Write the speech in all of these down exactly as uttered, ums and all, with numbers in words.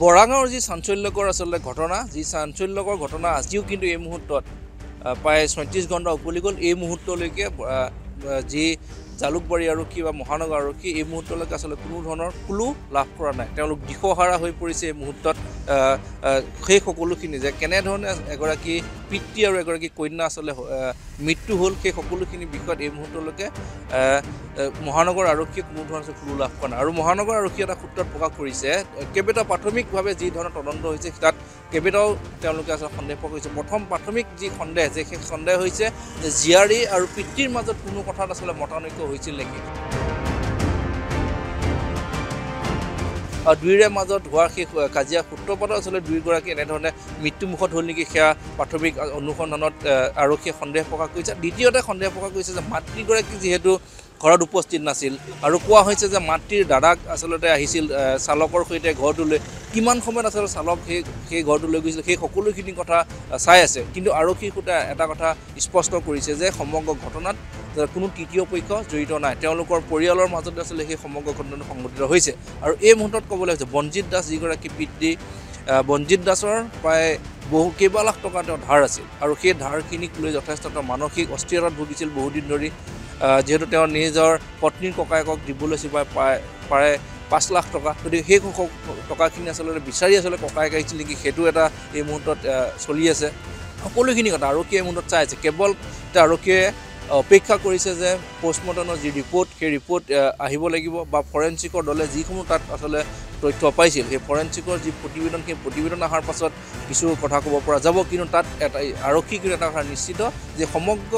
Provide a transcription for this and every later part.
বৰাগাঁৱৰ যি চাঞ্চল্যকৰ আচলতে ঘটনা যি চাঞ্চল্যকৰ ঘটনা আজিও কিন্তু এই মুহূৰ্তত প্ৰায় ছয়ত্ৰিছ ঘণ্টা উকলি গ'ল। এই মুহূৰ্তলৈকে যি জালুকবাৰী আৰক্ষী বা মহানগৰ আৰক্ষী এই মুহূৰ্তলৈকে আচলতে কোনো ধৰণৰ ক্লু লাভ কৰা নাই। তেওঁলোক দিশহাৰা হৈ পৰিছে এই মুহূৰ্তত। সেই সকলোখিনি যে কেনেধৰণে এগৰাকী পিতৃ আৰু এগৰাকী কন্যা আচলতে মৃত্যু হ'ল সেই সকলোখিনি বিষয়ত এই মুহূৰ্তলৈকে মহানগৰ আৰক্ষীয়ে কোনো ধৰণৰ ক্লু লাভ কৰা নাই। আৰু মহানগৰ আৰক্ষীয়ে এটা সূত্ৰত প্ৰকাশ কৰিছে কেইবাটাও প্ৰাথমিকভাৱে যি ধৰণৰ তদন্ত হৈছে তাত কেইবাটাও তেওঁলোকে আচলতে সন্দেহ প্ৰকাশ কৰিছে। প্ৰথম প্ৰাথমিক যি সন্দেহ যে সেই সন্দেহ হৈছে যে জীয়াৰী আৰু পিতৃৰ মাজত কোনো কথাত আচলতে মতানৈক্য হৈছিল নেকি। দুয়োৰে মাজত হোৱা সেই কাজিয়া সূত্ৰপাত আচলতে দুয়োগৰাকী এনেধৰণে মৃত্যুমুখত হ'ল নেকি সেয়া প্ৰাথমিক অনুসন্ধানত আৰক্ষীয়ে সন্দেহ প্ৰকাশ কৰিছে। দ্বিতীয়তে সন্দেহ প্ৰকাশ কৰিছে যে মাতৃগৰাকী যিহেতু ঘৰত উপস্থিত নাছিল আৰু কোৱা হৈছে যে মাতৃৰ দাদাক আচলতে আহিছিল চালকৰ সৈতে ঘৰটোলৈ, কিমান সময়ত আচলতে চালক সেই সেই ঘৰটোলৈ গৈছিল সেই সকলোখিনি কথা চাই আছে। কিন্তু আৰক্ষীৰ সূত্ৰে এটা কথা স্পষ্ট কৰিছে যে সমগ্ৰ ঘটনাত কোনো তৃতীয় পক্ষ জড়িত নাই, তেওঁলোকৰ পৰিয়ালৰ মাজতে আচলতে সেই সমগ্ৰ ঘটনাটো সংঘটিত হৈছে। আৰু এই মুহূৰ্তত ক'বলৈ হৈছে বনজিৎ দাস যিগৰাকী পিতৃ, বনজিৎ দাসৰ প্ৰায় বহু কেইবা লাখ টকা তেওঁ ধাৰ আছিল আৰু সেই ধাৰখিনিক লৈ যথেষ্ট মানসিক অস্থিৰতাত ভুগিছিল বহুদিন ধৰি। যিহেতু তেওঁ নিজৰ পত্নীৰ ককায়েকক দিবলৈ আছিল প্ৰায় প্ৰায় পাঁচ লাখ টকা, গতিকে সেই টকাখিনি আচলতে বিচাৰি আচলতে ককায়েক আহিছিল নেকি সেইটো এটা এই মুহূৰ্তত চলি আছে। সকলোখিনি কথা আৰক্ষীয়ে এই মুহূৰ্তত চাই আছে। কেৱল আৰক্ষীয়ে অপেক্ষা কৰিছে যে পষ্টমৰ্টমৰ যি ৰিপৰ্ট সেই ৰিপৰ্ট আহিব লাগিব বা ফৰেনচিকৰ দলে যিসমূহ তাত আচলতে তথ্য পাইছিল সেই ফৰেনচিকৰ যি প্ৰতিবেদন সেই প্ৰতিবেদন অহাৰ পাছত কিছু কথা ক'ব পৰা যাব। কিন্তু তাত এটা আৰক্ষী কিন্তু এটা কথা নিশ্চিত যে সমগ্ৰ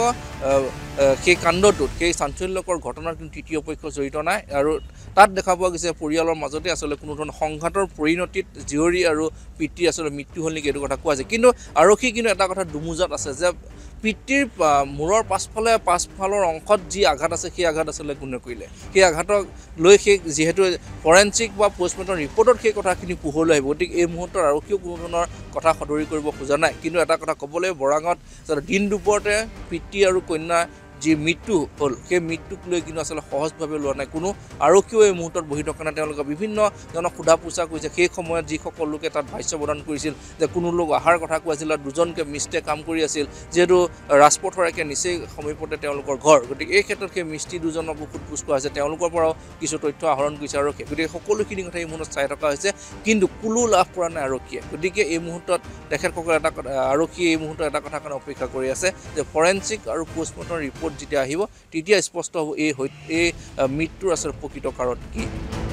সেই কাণ্ডটোত সেই চাঞ্চল্যকৰ ঘটনাৰ কিন্তু তৃতীয় পক্ষ জড়িত নাই। আৰু তাত দেখা পোৱা গৈছে পৰিয়ালৰ মাজতে আচলতে কোনো ধৰণৰ সংঘাতৰ পৰিণতিত জীয়ৰী আৰু পিতৃ আচলতে মৃত্যু হ'ল নেকি এইটো কথা কোৱা যায়। কিন্তু আৰক্ষী কিন্তু এটা কথা দুমোজাত আছে যে পিতৃৰ মূৰৰ পাছফালে পাছফালৰ অংশত যি আঘাত আছে সেই আঘাত আচলতে কোনে কৰিলে, সেই আঘাতক লৈ সেই যিহেতু ফৰেনচিক বা পষ্টমৰ্টম ৰিপৰ্টত সেই কথাখিনি পোহৰলৈ আহিব। গতিকে এই মুহূৰ্তত আৰক্ষীয়েও কোনো ধৰণৰ কথা সদৰি কৰিব খোজা নাই। কিন্তু এটা কথা ক'বলৈ বৰাগাঁৱত দিন দুপৰতে পিতৃ আৰু কন্যা যি মৃত্যু হ'ল সেই মৃত্যুক লৈ কিন্তু আচলতে সহজভাৱে লোৱা নাই কোনো। আৰক্ষীয়েও এই মুহূৰ্তত বহি থকা নাই, তেওঁলোকে বিভিন্ন জনক সোধা পোছা কৰিছে। সেই সময়ত যিসকল লোকে তাত ভাষ্য প্ৰদান কৰিছিল যে কোনো লোক অহাৰ কথা কৈ আছিল আৰু দুজনকৈ মিস্ত্ৰীয়ে কাম কৰি আছিল, যিহেতু ৰাজপথৰ একে নিচেই সমীপতে তেওঁলোকৰ ঘৰ। গতিকে এই ক্ষেত্ৰত সেই মিস্ত্ৰী দুজনকো সোধ-পোছ কৰা হৈছে, তেওঁলোকৰ পৰাও কিছু তথ্য আহৰণ কৰিছে আৰক্ষীয়ে। গতিকে সকলোখিনি কথা এই মুহূৰ্তত চাই থকা হৈছে, কিন্তু কোনো লাভ কৰা নাই আৰক্ষীয়ে। গতিকে এই মুহূৰ্তত তেখেতসকলে এটা আৰক্ষীয়ে এই মুহূৰ্তত এটা কথা কাৰণে অপেক্ষা কৰি আছে যে ফৰেনচিক আৰু পষ্টমৰ্টম ৰিপৰ্ট যেতিয়া আহিব তেতিয়া স্পষ্ট হ'ব এই এই মৃত্যুৰ আচলতে প্ৰকৃত কাৰণ কি।